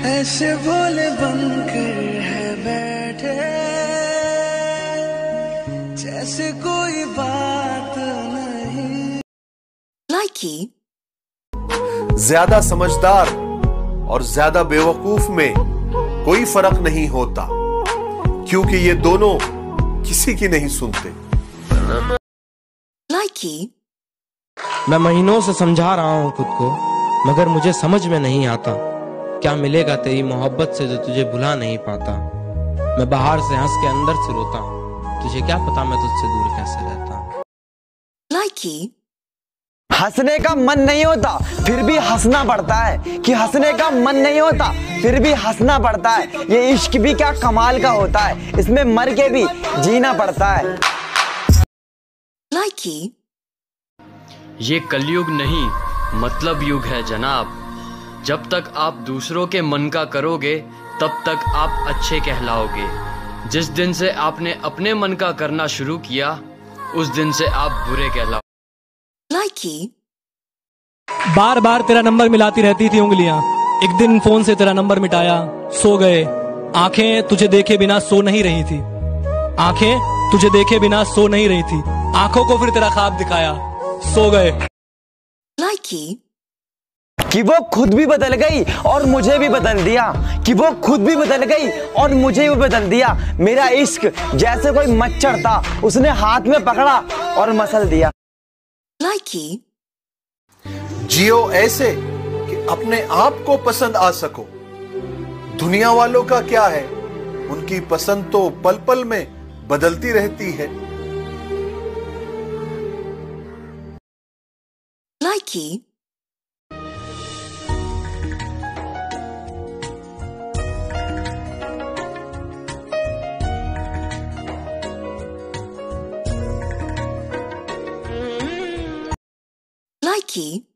ऐसे भोले बनकर है बैठे जैसे कोई बात नहीं। लाइकी। ज्यादा समझदार और ज्यादा बेवकूफ में कोई फर्क नहीं होता, क्योंकि ये दोनों किसी की नहीं सुनते। लाइकी। मैं महीनों से समझा रहा हूँ खुद को, मगर मुझे समझ में नहीं आता क्या मिलेगा तेरी मोहब्बत से जो तुझे भुला नहीं पाता। मैं बाहर से हंस के अंदर से रोता हूँ, तुझे क्या पता मैं तुझसे दूर कैसे रहता हूँ। लाइकी। हंसने का मन नहीं होता फिर भी हंसना पड़ता है, कि हंसने का मन नहीं होता फिर भी हंसना पड़ता है। ये इश्क भी क्या कमाल का होता है, इसमें मर के भी जीना पड़ता है। लाइकी। ये कलयुग नहीं मतलब युग है जनाब। जब तक आप दूसरों के मन का करोगे तब तक आप अच्छे कहलाओगे। जिस दिन से आपने अपने मन का करना शुरू किया उस दिन से आप बुरे कहलाओगे। लाइकी। बार बार तेरा नंबर मिलाती रहती थी उंगलियां, एक दिन फोन से तेरा नंबर मिटाया, सो गए। आंखें तुझे देखे बिना सो नहीं रही थी, आंखें तुझे देखे बिना सो नहीं रही थी। आंखों को फिर तेरा ख्वाब दिखाया, सो गए। लाइकी। कि वो खुद भी बदल गई और मुझे भी बदल दिया, कि वो खुद भी बदल गई और मुझे भी बदल दिया। मेरा इश्क जैसे कोई मच्छर था, उसने हाथ में पकड़ा और मसल दिया। लाइकी। जियो ऐसे कि अपने आप को पसंद आ सको। दुनिया वालों का क्या है, उनकी पसंद तो पल पल में बदलती रहती है। लाइकी। Likey.